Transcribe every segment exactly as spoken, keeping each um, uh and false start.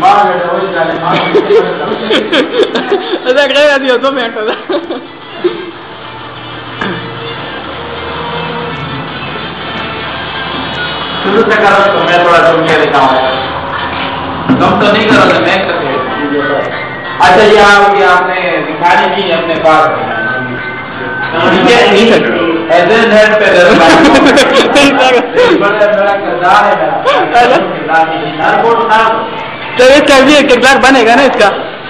दियो दो मिनट शुरू से करो तो मैं थोड़ा सुन के दिखाऊंगा। तुम तो नहीं करोगे, मैं करके। अच्छा ये आओगे आपने दिखाने की अपने पास नहीं सकते ऐसे नेट पे बड़ा बड़ा किरदार है मेरा। तो ये चलिए किरदार बनेगा ना इसका।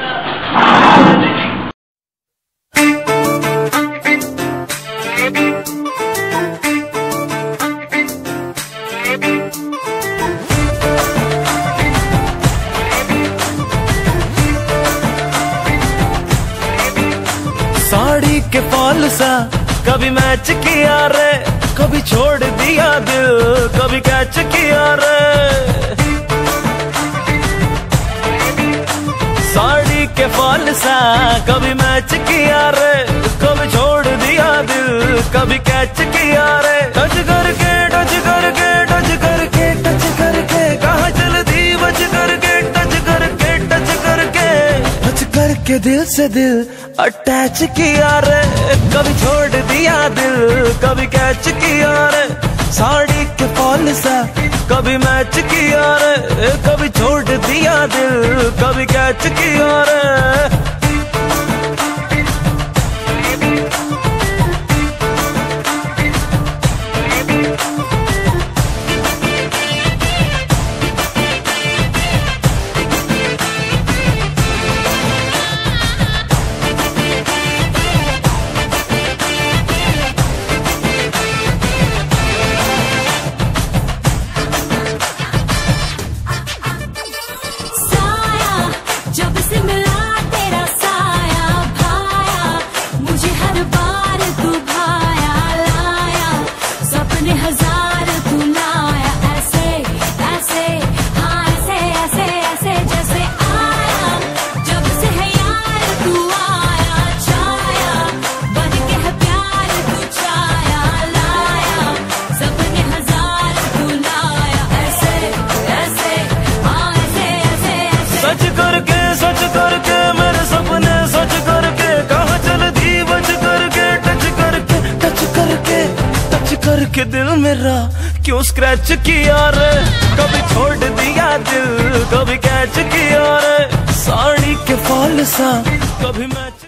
साड़ी के फॉल सा कभी मैच किया रे, कभी छोड़ दिया दिल, कभी कैच किया रे। साड़ी के फॉल सा कभी मैच किया रे, कभी छोड़ दिया दिल, कभी कैच किया रे। टच करके टच करके टच करके टच करके कहाँ चलती बच करके टच करके टच करके टच करके दिल से दिल अटैच किया रे, कभी छोड़ दिया दिल, कभी कैच किया रे। साड़ी के फॉल सा कभी मैच किया रे, कभी छोड़ दिया दिल, कभी कैच किया रे। के दिल मेरा क्यों स्क्रैच किया रे, कभी छोड़ दिया दिल, कभी कैच किया रे। साड़ी के फॉल सा कभी मैं